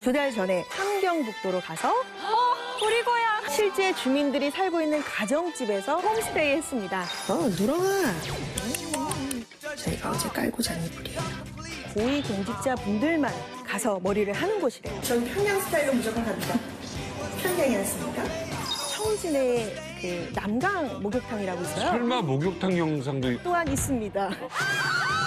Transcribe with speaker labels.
Speaker 1: 2달 전에 함경북도로 가서
Speaker 2: 우리 고향.
Speaker 1: 실제 주민들이 살고 있는 가정집에서 홈스테이 했습니다.
Speaker 3: 누렁아. 저희가 어제 깔고 잔 이불이에요.
Speaker 1: 고위 공직자 분들만 가서 머리를 하는 곳이래요.
Speaker 3: 전 평양 스타일로 무조건 갑니다. 평양이었습니까?
Speaker 1: 청진의 그 남강 목욕탕이라고 있어요.
Speaker 4: 설마 목욕탕 영상도
Speaker 1: 또한 있습니다.